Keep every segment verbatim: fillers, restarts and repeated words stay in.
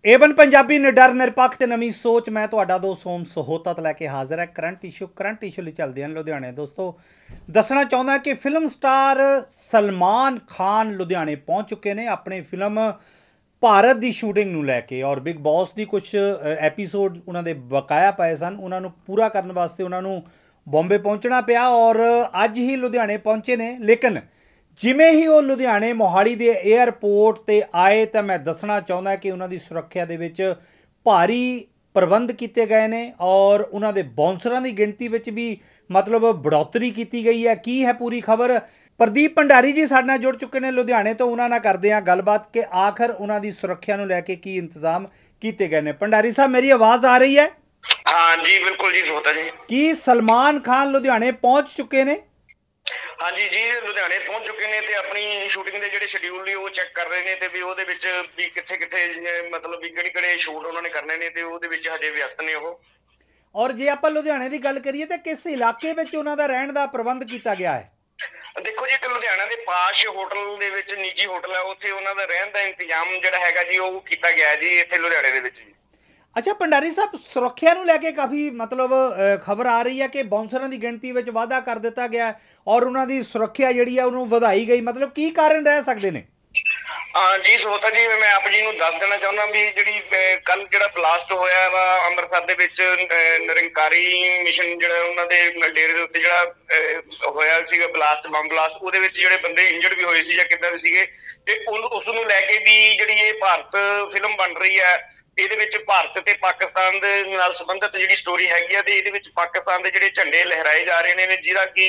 Avon Punjabi ਨਿਡਰ ਨਿਰਪੱਖ ਤੇ ਨਵੀਂ ਸੋਚ ਮੈਂ ਤੁਹਾਡਾ ਦੋ ਸੋਮ ਸਹੋਤਾ ਲੈ ਕੇ ਹਾਜ਼ਰ ਹੈ। ਕਰੰਟ ਇਸ਼ੂ ਕਰੰਟ ਇਸ਼ੂ ਲਈ ਚੱਲਦੇ ਹਨ ਲੁਧਿਆਣੇ। ਦੋਸਤੋ ਦੱਸਣਾ ਚਾਹੁੰਦਾ ਕਿ ਫਿਲਮ ਸਟਾਰ ਸਲਮਾਨ ਖਾਨ ਲੁਧਿਆਣੇ ਪਹੁੰਚ ਚੁੱਕੇ ਨੇ ਆਪਣੀ ਫਿਲਮ ਭਾਰਤ ਦੀ ਸ਼ੂਟਿੰਗ ਨੂੰ ਲੈ ਕੇ। ਔਰ ਬਿਗ ਬੌਸ ਦੀ ਕੁਛ ਐਪੀਸੋਡ ਉਹਨਾਂ ਦੇ ਬਕਾਇਆ ਪਏ ਸਨ, ਉਹਨਾਂ ਨੂੰ ਪੂਰਾ ਕਰਨ ਵਾਸਤੇ ਉਹਨਾਂ ਨੂੰ ਬੰਬੇ ਪਹੁੰਚਣਾ ਪਿਆ ਔਰ ਅੱਜ ਹੀ ਲੁਧਿਆਣੇ ਪਹੁੰਚੇ ਨੇ। ਲੇਕਿਨ ਜਿਵੇਂ ਹੀ ਉਹ ਲੁਧਿਆਣੇ ਮੋਹਾਲੀ ਦੇ ਏਅਰਪੋਰਟ 'ਤੇ ਆਏ ਤਾਂ ਮੈਂ ਦੱਸਣਾ ਚਾਹੁੰਦਾ ਕਿ ਉਹਨਾਂ ਦੀ ਸੁਰੱਖਿਆ ਦੇ ਵਿੱਚ ਭਾਰੀ ਪ੍ਰਬੰਧ ਕੀਤੇ ਗਏ ਨੇ ਔਰ ਉਹਨਾਂ ਦੇ ਬਾਉਂਸਰਾਂ ਦੀ ਗਿਣਤੀ ਵਿੱਚ ਵੀ ਮਤਲਬ ਬੜੋਤਰੀ ਕੀਤੀ ਗਈ ਹੈ। ਕੀ ਹੈ ਪੂਰੀ ਖਬਰ? ਪ੍ਰਦੀਪ ਭੰਡਾਰੀ ਜੀ ਸਾਡੇ ਨਾਲ ਜੁੜ ਚੁੱਕੇ ਨੇ ਲੁਧਿਆਣੇ ਤੋਂ। ਉਹਨਾਂ ਨਾਲ ਕਰਦੇ ਹਾਂ ਗੱਲਬਾਤ ਕਿ ਆਖਰ ਉਹਨਾਂ ਦੀ ਸੁਰੱਖਿਆ ਨੂੰ ਲੈ ਕੇ ਕੀ ਇੰਤਜ਼ਾਮ ਕੀਤੇ ਗਏ ਨੇ। ਭੰਡਾਰੀ ਸਾਹਿਬ, ਮੇਰੀ ਆਵਾਜ਼ ਆ ਰਹੀ ਹੈ? हाँ जी बिल्कुल जी सोता जी। ਕੀ ਸਲਮਾਨ ਖਾਨ ਲੁਧਿਆਣੇ ਪਹੁੰਚ ਚੁੱਕੇ ਨੇ? हाँ जी जी लुधियाने पहुंच चुके ने ते अपनी शूटिंग के ਜਿਹੜੇ ਸ਼ਡਿਊਲ ਨੇ ਉਹ ਚੈੱਕ ਕਰ ਰਹੇ ਨੇ ਤੇ ਵੀ ਉਹਦੇ ਵਿੱਚ ਵੀ ਕਿੱਥੇ ਕਿੱਥੇ ਮਤਲਬ ਵੀ ਕਿਹੜੇ ਕਿਹੜੇ ਸ਼ੂਟ ਉਹਨਾਂ ਨੇ ਕਰਨੇ ਨੇ ਤੇ ਉਹਦੇ ਵਿੱਚ ਹਜੇ ਵਿਅਸਤ ਨੇ ਉਹ। ਔਰ ਜੇ ਆਪਾਂ ਲੁਧਿਆਣੇ ਦੀ ਗੱਲ ਕਰੀਏ ਤਾਂ ਕਿਸ ਇਲਾਕੇ ਵਿੱਚ ਉਹਨਾਂ ਦਾ ਰਹਿਣ ਦਾ ਪ੍ਰਬੰਧ ਕੀਤਾ ਗਿਆ ਹੈ? ਦੇਖੋ ਜੀ, ਇੱਕ ਲੁਧਿਆਣਾ ਦੇ ਪਾਸ਼ ਹੋਟਲ ਦੇ ਵਿੱਚ ਨਿੱਜੀ ਹੋਟਲ ਹੈ, ਉੱਥੇ ਉਹਨਾਂ ਦਾ ਰਹਿਣ ਦਾ ਇੰਤਜ਼ਾਮ ਜਿਹੜਾ ਹੈਗਾ ਜੀ ਉਹ ਕੀਤਾ ਗਿਆ ਜੀ ਇੱਥੇ ਲੁਧਿਆਣੇ ਦੇ ਵਿੱਚ। ਅੱਛਾ ਭੰਡਾਰੀ ਸਾਹਿਬ, ਸੁਰੱਖਿਆ ਨੂੰ ਲੈ ਕੇ ਕਾਫੀ ਮਤਲਬ ਖਬਰ ਆ ਰਹੀ ਹੈ ਕਿ ਬਾਉਂਸਰਾਂ ਦੀ ਗਿਣਤੀ ਵਿੱਚ ਵਾਧਾ ਕਰ ਦਿੱਤਾ ਗਿਆ ਔਰ ਉਹਨਾਂ ਦੀ ਸੁਰੱਖਿਆ ਜਿਹੜੀ ਹੈ ਉਹਨੂੰ ਵਧਾਈ ਗਈ। ਮਤਲਬ ਕੀ ਕਾਰਨ ਰਹਿ ਸਕਦੇ ਨੇ? ਹਾਂ ਜੀ ਸੋਤਾ ਜੀ, ਮੈਂ ਆਪ ਜੀ ਨੂੰ ਦੱਸ ਦੇਣਾ ਚਾਹੁੰਦਾ ਵੀ ਜਿਹੜੀ ਕੱਲ ਜਿਹੜਾ ਬਲਾਸਟ ਹੋਇਆ ਵਾ ਅੰਮ੍ਰਿਤਸਰ ਦੇ ਵਿੱਚ ਨਿਰੰਕਾਰੀ ਮਿਸ਼ਨ ਜਿਹੜਾ ਉਹਨਾਂ ਦੇ ਡੇਰੇ ਦੇ ਉੱਤੇ ਜਿਹੜਾ ਹੋਇਆ ਸੀਗਾ ਬਲਾਸਟ ਬੰਬ ਬਲਾਸਟ, ਉਹਦੇ ਵਿੱਚ ਜਿਹੜੇ ਬੰਦੇ ਇੰਜਰਡ ਵੀ ਹੋਏ ਸੀ ਜਾਂ ਕਿੱਦਾਂ ਦੇ ਸੀਗੇ ਤੇ ਉਸ ਨੂੰ ਲੈ ਕੇ ਵੀ ਜਿਹੜੀ ਇਹ ਭਾਰਤ ਫਿਲਮ ਬਣ ਰਹੀ ਹੈ ਇਹਦੇ ਵਿੱਚ ਭਾਰਤ ਤੇ ਪਾਕਿਸਤਾਨ ਦੇ ਨਾਲ ਸੰਬੰਧਿਤ ਜਿਹੜੀ ਸਟੋਰੀ ਹੈਗੀ ਆ ਤੇ ਇਹਦੇ ਵਿੱਚ ਪਾਕਿਸਤਾਨ ਦੇ ਜਿਹੜੇ ਝੰਡੇ ਲਹਿਰਾਏ ਜਾ ਰਹੇ ਨੇ ਜਿਹਦਾ ਕਿ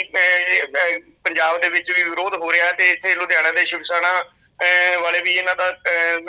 ਪੰਜਾਬ ਦੇ ਵਿੱਚ ਵੀ ਵਿਰੋਧ ਹੋ ਰਿਹਾ ਤੇ ਇੱਥੇ ਲੁਧਿਆਣਾ ਦੇ ਸ਼ਿਵ ਸੈਨਾ ਵਾਲੇ ਵੀ ਇਹਨਾਂ ਦਾ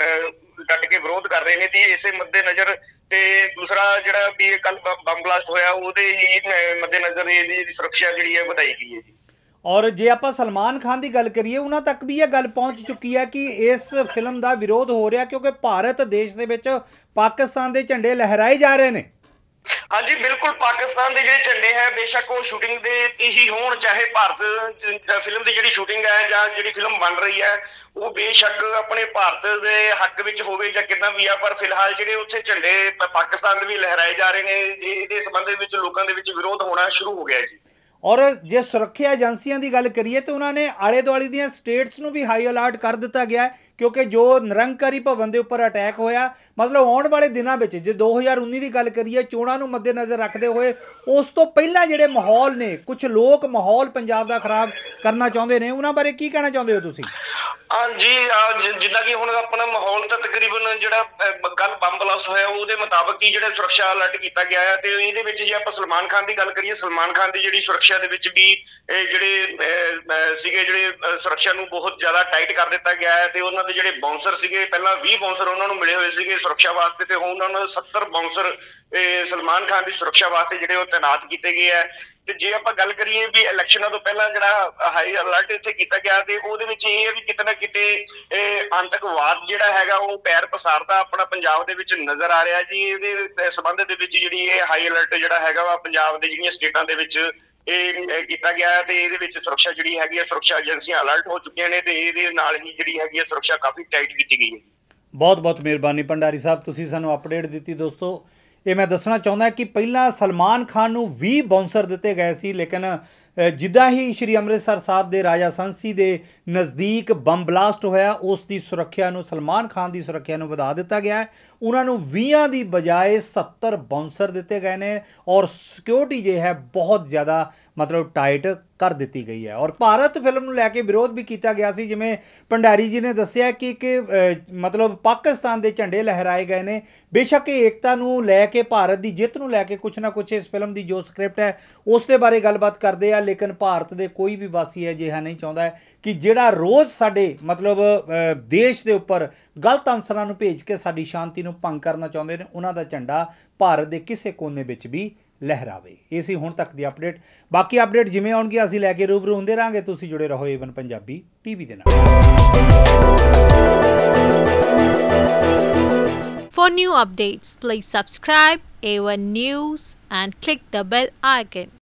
ਡਟ ਕੇ ਵਿਰੋਧ ਕਰ ਰਹੇ ਨੇ ਤੇ ਇਸੇ ਮੱਦੇ ਨਜ਼ਰ ਤੇ ਦੂਸਰਾ ਜਿਹੜਾ ਵੀ ਕੱਲ ਬੰਬ ਬਲਾਸਟ ਹੋਇਆ ਉਹਦੇ ਹੀ ਮੱਦੇ ਨਜ਼ਰ ਇਹਦੀ ਸੁਰੱਖਿਆ ਜਿਹੜੀ ਹੈ ਵਧਾਈ ਗਈ ਹੈ ਜੀ। ਔਰ ਜੇ ਆਪਾਂ ਸਲਮਾਨ ਖਾਨ ਦੀ ਗੱਲ ਕਰੀਏ ਉਹਨਾਂ ਤੱਕ ਵੀ ਇਹ ਗੱਲ ਪਹੁੰਚ ਚੁੱਕੀ ਹੈ ਕਿ ਇਸ ਫਿਲਮ ਦਾ ਵਿਰੋਧ ਹੋ ਰਿਹਾ ਕਿਉਂਕਿ ਭਾਰਤ ਦੇਸ਼ ਦੇ ਵਿੱਚ ਪਾਕਿਸਤਾਨ ਦੇ ਝੰਡੇ ਲਹਿਰਾਏ ਜਾ ਰਹੇ ਨੇ। हाँ जी बिल्कुल, पाकिस्तान के ਜਿਹੜੇ ਝੰਡੇ ਹੈ ਬੇਸ਼ੱਕ ਉਹ ਸ਼ੂਟਿੰਗ ਦੇ ਹੀ ਹੋਣ ਚਾਹੇ ਭਾਰਤ ਫਿਲਮ ਦੀ ਜਿਹੜੀ ਸ਼ੂਟਿੰਗ ਹੈ ਜਾਂ ਜਿਹੜੀ ਫਿਲਮ ਬਣ ਰਹੀ ਹੈ ਉਹ ਬੇਸ਼ੱਕ ਆਪਣੇ ਭਾਰਤ ਦੇ ਹੱਕ ਵਿੱਚ ਹੋਵੇ ਜਾਂ ਕਿੱਦਾਂ ਵੀ ਆ, ਪਰ ਫਿਲਹਾਲ ਜਿਹੜੇ ਉੱਥੇ ਝੰਡੇ ਪਾਕਿਸਤਾਨ ਦੇ ਵੀ ਲਹਿਰਾਏ ਜਾ ਰਹੇ ਨੇ ਇਹਦੇ ਸੰਬੰਧ ਵਿੱਚ ਲੋਕਾਂ ਦੇ ਵਿੱਚ ਵਿਰੋਧ ਹੋਣਾ ਸ਼ੁਰੂ ਹੋ ਗਿਆ ਜੀ। ਔਰ ਜੇ ਸੁਰੱਖਿਆ ਏਜੰਸੀਆਂ ਦੀ ਗੱਲ ਕਰੀਏ ਤਾਂ ਉਹਨਾਂ ਨੇ ਆਲੇ ਦੁਆਲੇ ਦੀਆਂ ਸਟੇਟਸ ਨੂੰ ਵੀ ਹਾਈ ਅਲਰਟ ਕਰ ਦਿੱਤਾ ਗਿਆ ਹੈ ਕਿਉਂਕਿ ਜੋ ਨਿਰੰਕਾਰੀ ਭਵਨ ਦੇ ਉੱਪਰ ਅਟੈਕ ਹੋਇਆ ਮਤਲਬ ਆਉਣ ਵਾਲੇ ਦਿਨਾਂ ਵਿੱਚ ਜੇ ਦੋ ਹਜ਼ਾਰ ਉੱਨੀ ਦੀ ਗੱਲ ਕਰੀਏ ਚੋਣਾਂ ਨੂੰ ਮੱਦੇਨਜ਼ਰ ਰੱਖਦੇ ਹੋਏ ਉਸ ਤੋਂ ਪਹਿਲਾਂ ਜਿਹੜੇ ਮਾਹੌਲ ਨੇ ਕੁਝ ਲੋਕ ਮਾਹੌਲ ਪੰਜਾਬ ਦਾ ਖਰਾਬ ਕਰਨਾ ਚਾਹੁੰਦੇ ਨੇ, ਉਹਨਾਂ ਬਾਰੇ ਕੀ ਕਹਿਣਾ ਚਾਹੁੰਦੇ ਹੋ ਤੁਸੀਂ? ਹਾਂ ਜੀ, ਜਿੱਦਾਂ ਕਿ ਹੁਣ ਆਪਣਾ ਮਾਹੌਲ ਤਾਂ ਤਕਰੀਬਨ ਜਿਹੜਾ ਕੱਲ ਬੰਬ ਬਲਾਸਟ ਹੋਇਆ ਉਹਦੇ ਮੁਤਾਬਕ ਹੀ ਜਿਹੜਾ ਸੁਰੱਖਿਆ ਅਲਰਟ ਕੀਤਾ ਗਿਆ ਹੈ ਤੇ ਇਹਦੇ ਵਿੱਚ ਜੇ ਆਪਾਂ ਸਲਮਾਨ ਖਾਨ ਦੀ ਗੱਲ ਕਰੀਏ ਸਲਮਾਨ ਖਾਨ ਦੀ ਜਿਹੜੀ ਸੁਰੱਖਿਆ ਦੇ ਵਿੱਚ ਵੀ ਜਿਹੜੇ ਸੀਗੇ ਜਿਹੜੇ ਸੁਰੱਖਿਆ ਨੂੰ ਬਹੁਤ ਜ਼ਿਆਦਾ ਟਾਈਟ ਕਰ ਦਿੱਤਾ ਗਿਆ ਹੈ ਤੇ ਉਹਨਾਂ ਦੇ ਜਿਹੜੇ ਬਾਉਂਸਰ ਸੀਗੇ ਪਹਿਲਾਂ ਵੀਹ ਬਾਉਂਸਰ ਉਹਨਾਂ ਨੂੰ ਮਿਲੇ ਹੋਏ ਸੀਗੇ ਸੁਰੱਖਿਆ ਵਾਸਤੇ ਤੇ ਹੁਣ ਉਹਨਾਂ ਨੂੰ ਸੱਤਰ ਬਾਉਂਸਰ ਸਲਮਾਨ ਖਾਨ ਦੀ ਸੁਰੱਖਿਆ ਵਾਸਤੇ ਜਿਹੜੇ ਉਹ ਤੈਨਾਤ ਕੀਤੇ ਗਏ ਹੈ। ਤੇ ਜੇ ਆਪਾਂ ਗੱਲ ਕਰੀਏ ਵੀ ਇਲੈਕਸ਼ਨਾਂ ਤੋਂ ਪਹਿਲਾਂ ਜਿਹੜਾ ਹਾਈ ਅਲਰਟ ਇੱਥੇ ਕੀਤਾ ਗਿਆ ਤੇ ਉਹਦੇ ਵਿੱਚ ਇਹ ਹੈ ਵੀ ਕਿਤੇ ਨਾ ਕਿਤੇ ਆਤੰਕਵਾਦ ਜਿਹੜਾ ਹੈਗਾ ਉਹ ਪੈਰ ਪਸਾਰਦਾ ਆਪਣਾ ਪੰਜਾਬ ਦੇ ਵਿੱਚ ਨਜ਼ਰ ਆ ਰਿਹਾ ਜੀ। ਇਹਦੇ ਸੰਬੰਧ ਦੇ ਵਿੱਚ ਜਿਹੜੀ ਇਹ ਹਾਈ ਅਲਰਟ ਜਿਹੜਾ ਹੈਗਾ ਵਾ ਪੰਜਾਬ ਦੇ ਜਿਹੜੀਆਂ ਸਟੇਟਾਂ ਦੇ ਵਿੱਚ ਇਹ ਕੀਤਾ ਗਿਆ ਹੈ ਤੇ ਇਹਦੇ ਵਿੱਚ ਸੁਰੱਖਿਆ ਜਿਹੜੀ ਹੈਗੀ ਹੈ ਸੁਰੱਖਿਆ ਏਜੰਸੀਆਂ ਅਲਰਟ ਹੋ ਚੁੱਕੀਆਂ ਨੇ ਤੇ ਇਹਦੇ ਨਾਲ ਹੀ ਜਿਹੜੀ ਹੈਗੀ ਹੈ ਸੁਰੱਖਿਆ ਕਾਫੀ ਟਾਈਟ ਕੀਤੀ ਗਈ ਹੈ। ਬਹੁਤ ਬਹੁਤ ਮਿਹਰਬਾਨੀ ਭੰਡਾਰੀ ਸਾਹਿਬ, ਤੁਸੀਂ ਸਾਨੂੰ ਅਪਡੇਟ ਦਿੱਤੀ। ਦੋਸਤੋ ਇਹ ਮੈਂ ਦੱਸਣਾ ਚਾਹੁੰਦਾ ਕਿ ਪਹਿਲਾਂ ਸਲਮਾਨ ਖਾਨ ਨੂੰ ਵੀਹ ਬਾਉਂਸਰ ਦਿੱਤੇ ਗਏ ਸੀ ਲੇਕਿਨ ਜਿੱਦਾਂ ਹੀ ਸ਼੍ਰੀ ਅੰਮ੍ਰਿਤਸਰ ਸਾਹਿਬ ਦੇ ਰਾਜਾ ਸੰਸੀ ਦੇ ਨਜ਼ਦੀਕ ਬੰਬ ਬਲਾਸਟ ਹੋਇਆ ਉਸ ਦੀ ਸੁਰੱਖਿਆ ਨੂੰ ਸਲਮਾਨ ਖਾਨ ਦੀ ਸੁਰੱਖਿਆ ਨੂੰ ਵਧਾ ਦਿੱਤਾ ਗਿਆ ਹੈ। ਉਹਨਾਂ ਨੂੰ ਵੀਹਾਂ ਦੀ ਬਜਾਏ ਸੱਤਰ ਬਾਉਂਸਰ ਦਿੱਤੇ ਗਏ ਨੇ ਔਰ ਸਿਕਿਉਰਿਟੀ ਜੇ ਹੈ ਬਹੁਤ ਜ਼ਿਆਦਾ ਮਤਲਬ ਟਾਈਟ ਕਰ ਦਿੱਤੀ ਗਈ ਹੈ। ਔਰ ਭਾਰਤ ਫਿਲਮ ਨੂੰ ਲੈ ਕੇ ਵਿਰੋਧ ਵੀ ਕੀਤਾ ਗਿਆ ਸੀ ਜਿਵੇਂ ਭੰਡਾਰੀ ਜੀ ਨੇ ਦੱਸਿਆ ਕਿ ਕਿ ਮਤਲਬ ਪਾਕਿਸਤਾਨ ਦੇ ਝੰਡੇ ਲਹਿਰਾਏ ਗਏ ਨੇ। ਬੇਸ਼ੱਕ ਇਹ ਏਕਤਾ ਨੂੰ ਲੈ ਕੇ ਭਾਰਤ ਦੀ ਜਿੱਤ ਨੂੰ ਲੈ ਕੇ ਕੁਛ ਨਾ ਕੁਛ ਇਸ ਫਿਲਮ ਦੀ ਜੋ ਸਕ੍ਰਿਪਟ ਹੈ ਉਸ ਦੇ ਬਾਰੇ ਗੱਲਬਾਤ ਕਰਦੇ ਆ ਲੇਕਿਨ ਭਾਰਤ ਦੇ ਕੋਈ ਵੀ ਵਾਸੀ ਅਜਿਹਾ ਨਹੀਂ ਚਾਹੁੰਦਾ ਕਿ ਜਿਹੜਾ ਰੋਜ਼ ਸਾਡੇ ਮਤਲਬ ਦੇਸ਼ ਦੇ ਉੱਪਰ ਗਲਤ ਅਨਸਰਾਂ ਨੂੰ ਭੇਜ ਕੇ ਸਾਡੀ ਸ਼ਾਂਤੀ ਨੂੰ ਭੰਗ ਕਰਨਾ ਚਾਹੁੰਦੇ ਨੇ ਉਹਨਾਂ ਦਾ ਝੰਡਾ ਭਾਰਤ ਦੇ ਕਿਸੇ ਕੋਨੇ ਵਿੱਚ ਵੀ ਲਹਿਰਾਵੇ। ਇਹ ਸੀ ਹੁਣ ਤੱਕ ਦੀ ਅਪਡੇਟ। ਬਾਕੀ ਅਪਡੇਟ ਜਿਵੇਂ ਆਉਣਗੇ ਅਸੀਂ ਲੈ ਕੇ ਰੂਬਰੂ ਹੁੰਦੇ ਰਹਾਂਗੇ। ਤੁਸੀਂ ਜੁੜੇ ਰਹੋ ਏਵਨ ਪੰਜਾਬੀ ਟੀਵੀ ਦੇ ਨਾਲ। For new updates, please subscribe A one News and click the bell icon.